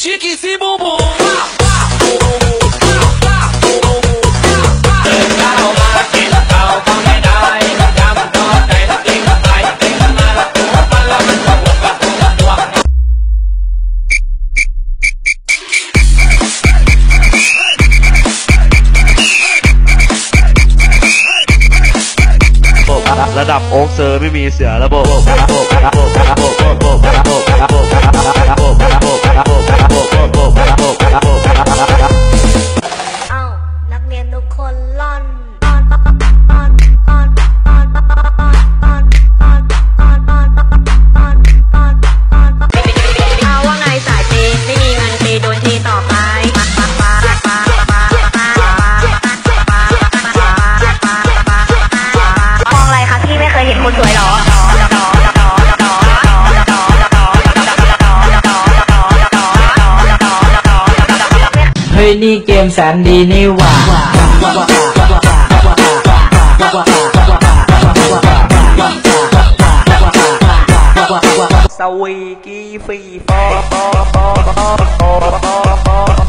chique esse bumbum.ระดับโอ๊กเซอร์ไม่มีเสียระบบนักเรียนทุกคนล่อนว่าไงสายเปย์ไม่มีเงินเปย์โดนเทต่อไปมองอะไรคะพี่ไม่เคยเห็นคนสวยหรอเฮ้ยนี่เกมแสนดีนี่หว่าสวีกี้ฟรีฟอ